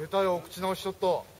たよ、お口直しちょっと。